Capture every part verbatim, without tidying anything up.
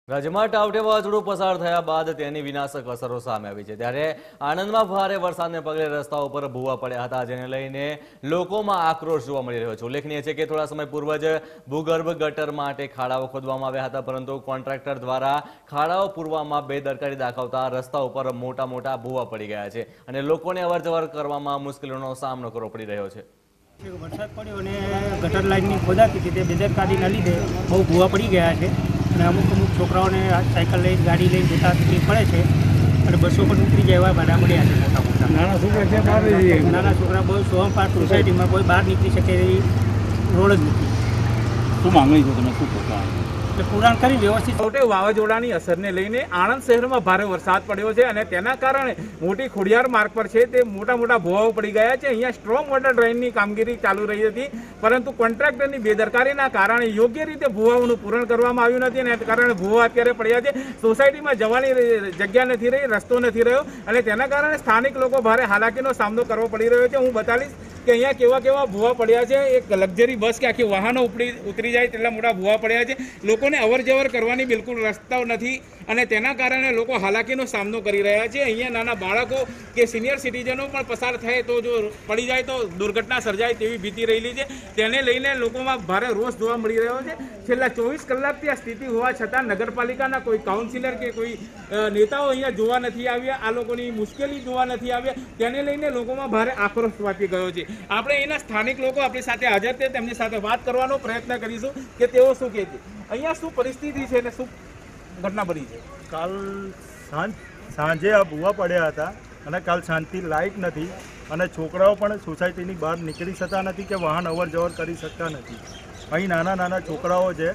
રાજ્યમાં ટાવટે વાવાઝોડું પસાર થયા બાદ તેની વિનાશક અસરો સામે આવી છે ત્યારે આણંદમાં ભારે વરસાદને પગલે રસ્તાઓ પર ભૂવા પડ્યા હતા, જેને લઈને લોકોમાં આક્રોશ જોવા મળી રહ્યો છે। ઉલ્લેખનીય છે કે થોડા સમય પૂર્વ જ ભૂગર્ભ ગટર માટે ખાડાઓ ખોદવામાં આવ્યા હતા, પરંતુ કોન્ટ્રાક્ટર દ્વારા ખાડાઓ પૂરવામાં બેદરકારી દાખવતા રસ્તા ઉપર મોટા મોટા ભૂવા પડી ગયા છે અને લોકોને અવરજવર કરવામાં મુશ્કેલીઓનો સામનો કરવો પડી રહ્યો છે। વરસાદ પડ્યો અને ગટર લાઇનની ખોદાતી હતી તે બેદરકારીના લીધે બહુ ભૂવા પડી ગયા છે અને અમુક અમુક છોકરાઓને સાયકલ લઈને ગાડી લઈને જતા તકલીફ પડે છે અને બસો પણ ઉતરી જાય એવા ભાડા મળ્યા છે મોટા મોટા નાના છોકરા નાના છોકરા બહુ સોમ પાર સોસાયટીમાં કોઈ બહાર નીકળી શકે એવી રોડ જ નથી। શું માંગણી છે તમે શું કહો? પુરાણ કરી વ્યવસ્થિત ટાવટે વાવાઝોડાની અસરને લઈને આણંદ શહેરમાં ભારે વરસાદ પડ્યો છે અને તેના કારણે મોટી ખોડિયાર માર્ગ પર છે તે મોટા મોટા ભૂવાઓ પડી ગયા છે। અહીંયા સ્ટ્રોંગ વોટર ડ્રેઇનની કામગીરી ચાલુ રહી હતી, પરંતુ કોન્ટ્રાક્ટરની બેદરકારીના કારણે યોગ્ય રીતે ભૂવાઓનું પૂરણ કરવામાં આવ્યું નથી અને કારણે ભૂવા અત્યારે પડ્યા છે। સોસાયટીમાં જવાની જગ્યા નથી રહી, રસ્તો નથી રહ્યો અને તેના કારણે સ્થાનિક લોકો ભારે હાલાકીનો સામનો કરવો પડી રહ્યો છે। હું બતાવીશ કે અહીંયા કેવા કેવા ભૂવા પડ્યા છે। એક લક્ઝરી બસ કે આખી વાહનો ઉપડી ઉતરી જાય તેટલા મોટા ભૂવા પડ્યા છે। લોકોને અવર જવર કરવાની બિલકુલ રસ્તાઓ નથી અને તેના કારણે લોકો હાલાકીનો સામનો કરી રહ્યા છે। અહીંયા નાના બાળકો કે સિનિયર સિટીઝનો પણ પસાર થાય તો જો પડી જાય તો દુર્ઘટના સર્જાય તેવી ભીતિ રહેલી છે। તેને લઈને લોકોમાં ભારે રોષ જોવા મળી રહ્યો છે। છેલ્લા ચોવીસ કલાકથી આ સ્થિતિ હોવા છતાં નગરપાલિકાના કોઈ કાઉન્સિલર કે કોઈ નેતાઓ અહીંયા જોવા નથી આવ્યા, આ લોકોની મુશ્કેલી જોવા નથી આવ્યા, તેને લઈને લોકોમાં ભારે આક્રોશ વાપી ગયો છે। આપણે એના સ્થાનિક લોકો આપણી સાથે હાજર છે, તેમની સાથે વાત કરવાનો પ્રયત્ન કરીશું કે તેઓ શું કહે છે, અહીંયા શું પરિસ્થિતિ છે અને શું ઘટના બની છે। કાલ સાંજ સાંજે આ ભૂવા પડ્યા હતા અને કાલ સાંજથી લાઇટ નથી અને છોકરાઓ પણ સોસાયટીની બહાર નીકળી શકતા નથી કે વાહન અવર જવર કરી શકતા નથી। અહીં નાના નાના છોકરાઓ છે,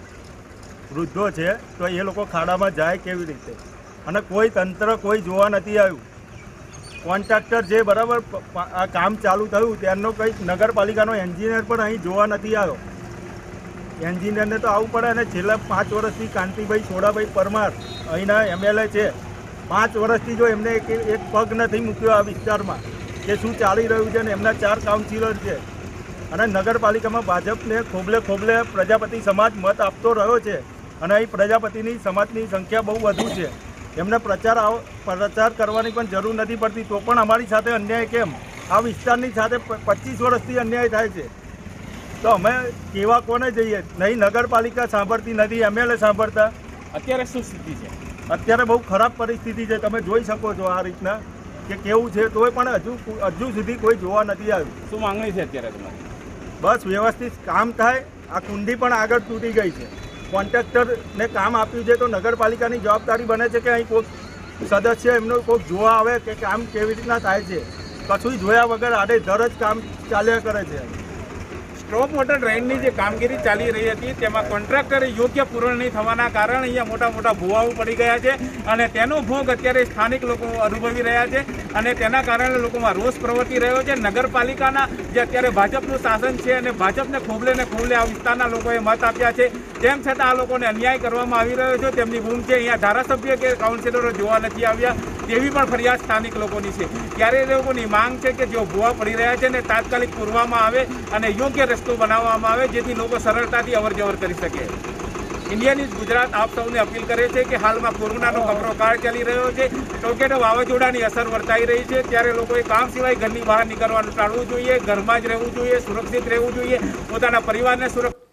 વૃદ્ધો છે, તો એ લોકો ખાડામાં જાય કેવી રીતે અને કોઈ તંત્ર કોઈ જોવા નથી આવ્યું। કોન્ટ્રાક્ટર જે બરાબર આ કામ ચાલુ થયું ત્યારનો કંઈક નગરપાલિકાનો એન્જિનિયર પણ અહીં જોવા નથી આવ્યો। એન્જિનિયરને તો આવવું પડે અને છેલ્લા પાંચ વર્ષથી કાંતિભાઈ સોડાભાઈ પરમાર અહીંના એમએલએ છે, પાંચ વર્ષથી જો એમને એક એક પગ નથી મૂક્યો આ વિસ્તારમાં કે શું ચાલી રહ્યું છે અને એમના ચાર કાઉન્સિલર છે અને નગરપાલિકામાં ભાજપને ખોબલે ખોબલે પ્રજાપતિ સમાજ મત આપતો રહ્યો છે અને અહીં પ્રજાપતિની સમાજની સંખ્યા બહુ વધુ છે। એમને પ્રચાર પ્રચાર કરવાની પણ જરૂર નથી પડતી, તો પણ અમારી સાથે અન્યાય કેમ? આ વિસ્તારની સાથે પચીસ વર્ષથી અન્યાય થાય છે, તો અમે કેવા કોને જઈએ? નહીં નગરપાલિકા સાંભળતી નથી, એમએલએ સાંભળતા। અત્યારે શું સ્થિતિ છે? અત્યારે બહુ ખરાબ પરિસ્થિતિ છે, તમે જોઈ શકો છો આ રીતના કે કેવું છે, તોય પણ હજુ હજુ સુધી કોઈ જોવા નથી આવ્યું। શું માંગણી છે અત્યારે તમારી? બસ વ્યવસ્થિત કામ થાય। આ કુંડી પણ આગળ તૂટી ગઈ છે, કોન્ટ્રાક્ટરને કામ આપ્યું છે તો નગરપાલિકાની જવાબદારી બને છે કે અહીં કોઈક સદસ્ય એમનો કોઈક જોવા આવે કે કામ કેવી રીતના થાય છે। કશું જોયા વગર આડેધડ જ કામ ચાલ્યા કરે છે। સ્ટ્રોંગ વોટર ડ્રેઇનની જે કામગીરી ચાલી રહી હતી તેમાં કોન્ટ્રાક્ટરે યોગ્ય પૂરણ નહીં થવાના કારણે અહીંયા મોટા મોટા ભૂવાઓ પડી ગયા છે અને તેનો ભોગ અત્યારે સ્થાનિક લોકો અનુભવી રહ્યા છે અને તેના કારણે લોકોમાં રોષ પ્રવર્તી રહ્યો છે। નગરપાલિકાના જે અત્યારે ભાજપનું શાસન છે અને ભાજપને ખોબલે ને ખોબલે આ વિસ્તારના લોકોએ મત આપ્યા છે, તેમ છતાં આ લોકોને અન્યાય કરવામાં આવી રહ્યો છે। તેમની બૂમ છે અહીંયા ધારાસભ્ય કે કાઉન્સિલરો જોવા નથી આવ્યા તેવી પણ ફરિયાદ સ્થાનિક લોકોની છે। ત્યારે એ લોકોની માંગ છે કે જો ભૂવા પડી રહ્યા છે ને તાત્કાલિક પૂરવામાં આવે અને યોગ્ય રસ્તો બનાવવામાં આવે જેથી લોકો સરળતાથી અવર જવર કરી શકે। ઇન્ડિયા ન્યૂઝ ગુજરાત આપ સૌને અપીલ કરે છે કે હાલમાં કોરોનાનો કપરો કાળ ચાલી રહ્યો છે, ટાવટે વાવાઝોડાની અસર વર્તાઈ રહી છે, ત્યારે લોકોએ કામ સિવાય ઘરની બહાર નીકળવાનું ટાળવું જોઈએ, ઘરમાં જ રહેવું જોઈએ, સુરક્ષિત રહેવું જોઈએ, પોતાના પરિવારને સુરક્ષિત